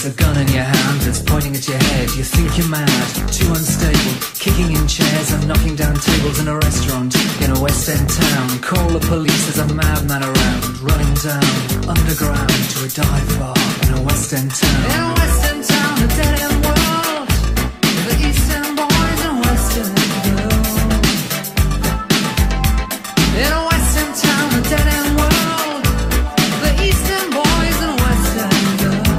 a gun in your hand that's pointing at your head. You think you're mad, too unstable, kicking in chairs and knocking down tables in a restaurant in a West End town. Call the police, there's a madman around, running down underground to a dive bar in a West End town. In a West End town, a dead end world, the East End boys and West End girls. In a West End town, a dead end world, the East End boys and West End girls.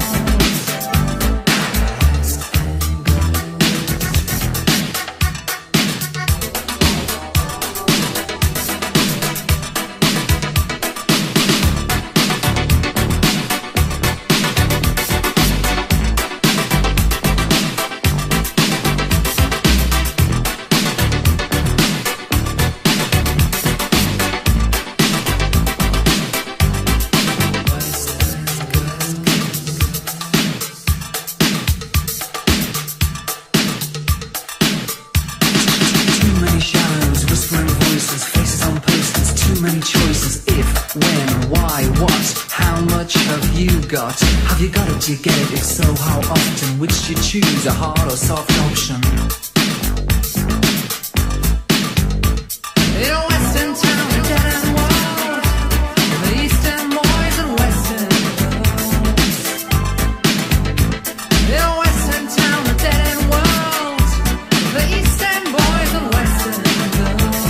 Have you got it? Do you get it? If so, how often? Which do you choose, a hard or soft option? In a Western town, a dead end world, the Eastern boys and Western girls. In a Western town, a dead end world, the Eastern boys and Western girls.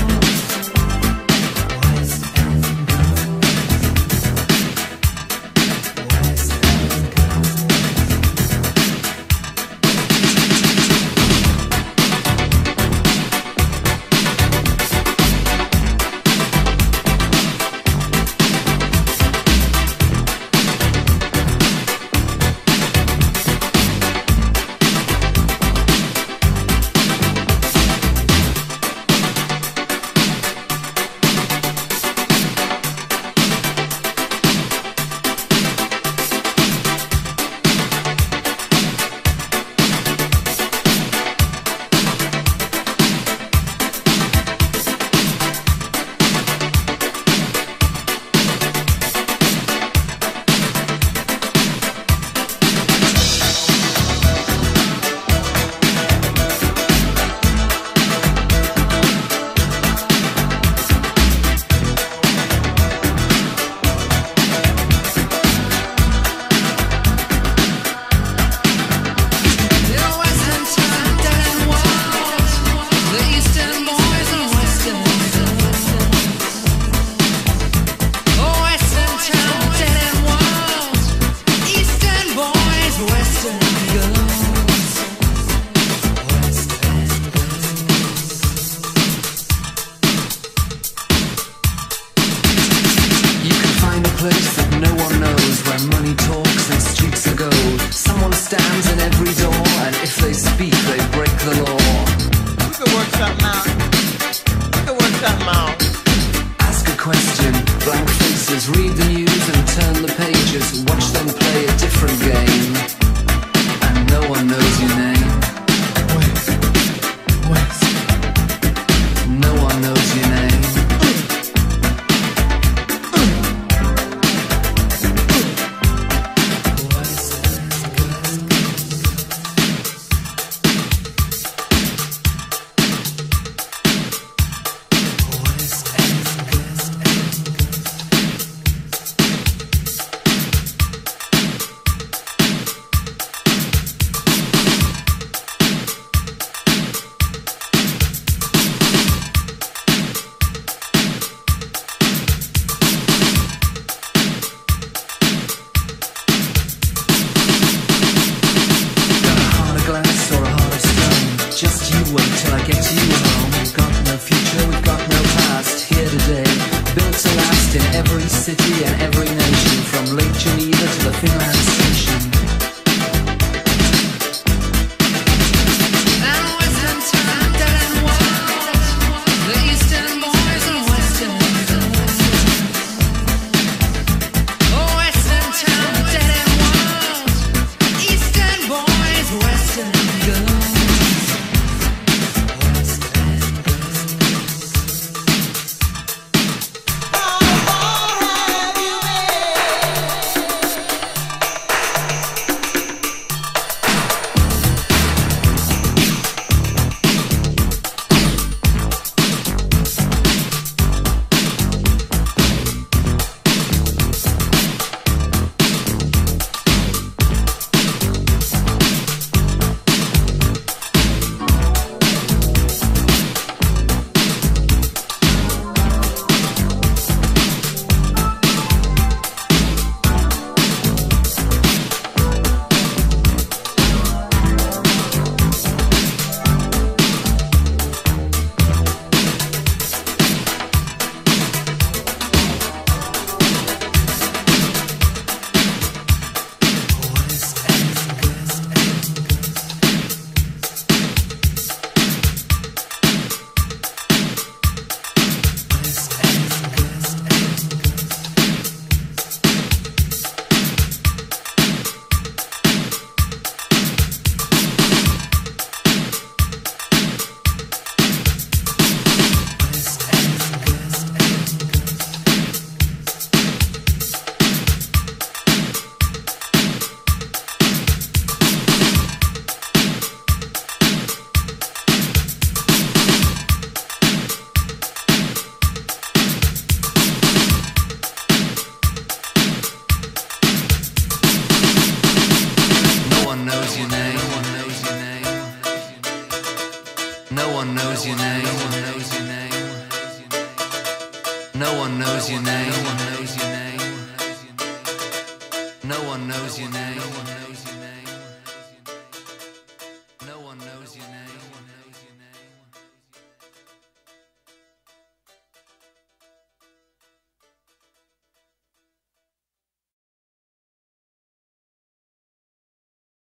knows your